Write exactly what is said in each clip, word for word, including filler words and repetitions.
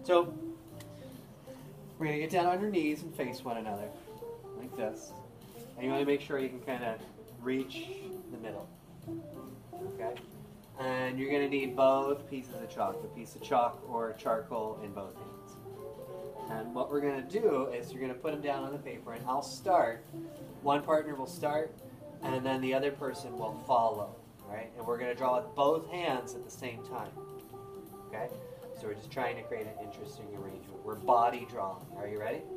So we're going to get down on your knees and face one another, like this. And you want to make sure you can kind of reach the middle. Okay? And you're going to need both pieces of chalk, the piece of chalk or charcoal in both hands. And what we're going to do is you're going to put them down on the paper, and I'll start. One partner will start, and then the other person will follow. Right? And we're going to draw with both hands at the same time. Okay? So we're just trying to create an interesting arrangement. We're body drawing. Are you ready?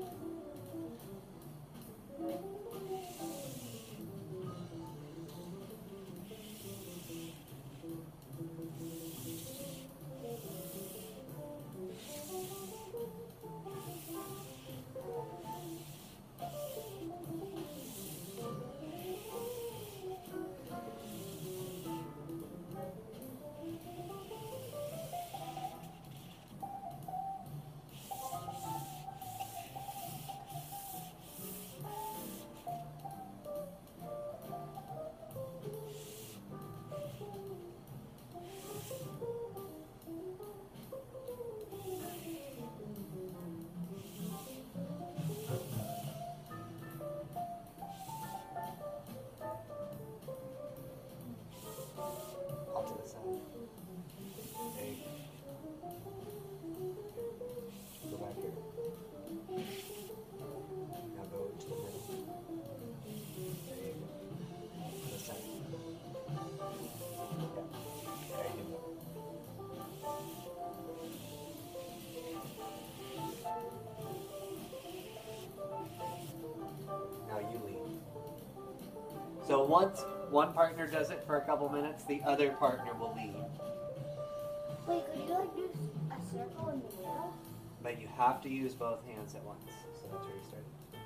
So once one partner does it for a couple minutes, the other partner will lead. Wait, could you like do a circle in the middle? But you have to use both hands at once. So that's where you start.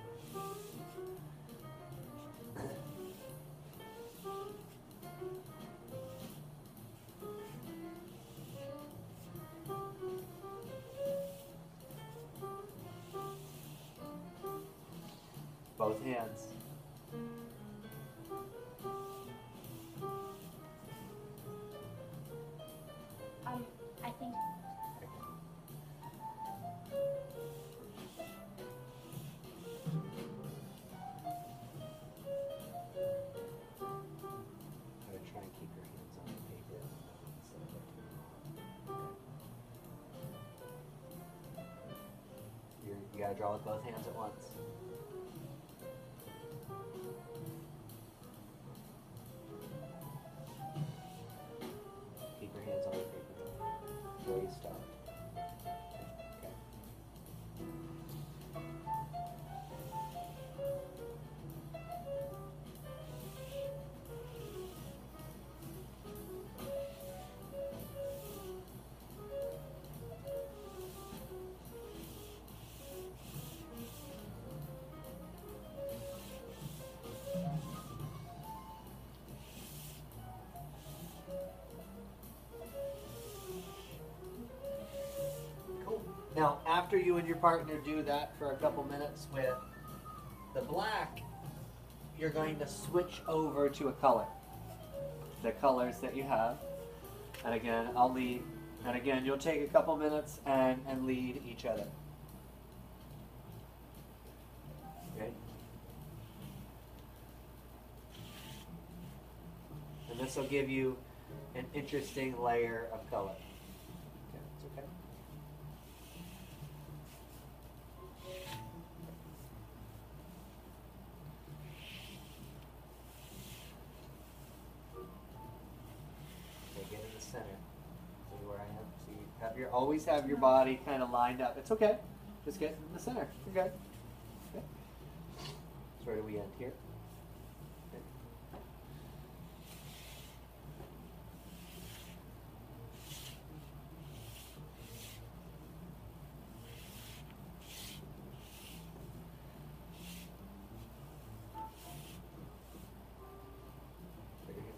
Both hands. Um, I think. I'm gonna try and keep your hands on the paper. You're, you gotta draw with both hands at once. Keep your hands on the paper. Before you start. Okay. Now, after you and your partner do that for a couple minutes with the black, you're going to switch over to a color. The colors that you have. And again, I'll lead. And again, you'll take a couple minutes and, and lead each other. Okay? And this will give you an interesting layer of color. Okay, it's okay. Get in the center. See where I am? So you have your, always have your body kind of lined up. It's okay. Just get in the center. You're good. Okay. So where do we end here? Okay. Very good.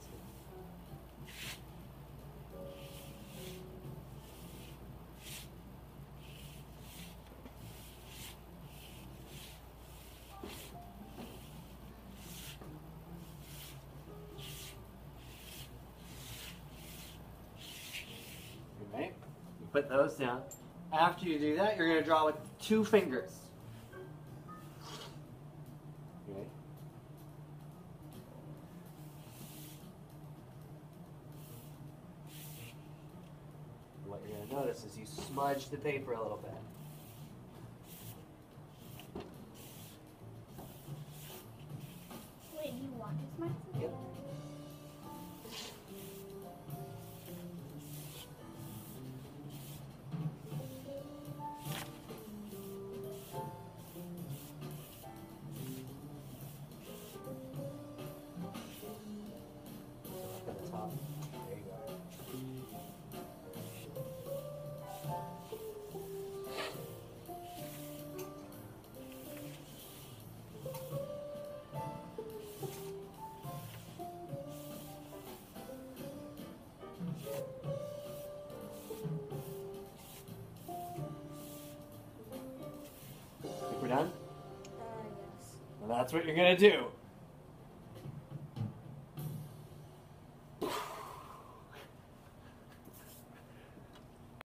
Right? You put those down. After you do that, you're going to draw with two fingers. Okay. What you're going to notice is you smudge the paper a little bit. Wait, do you want to smudge it? Yep. At the top. There you go. Think we're done? Uh, yes. Well, that's what you're going to do.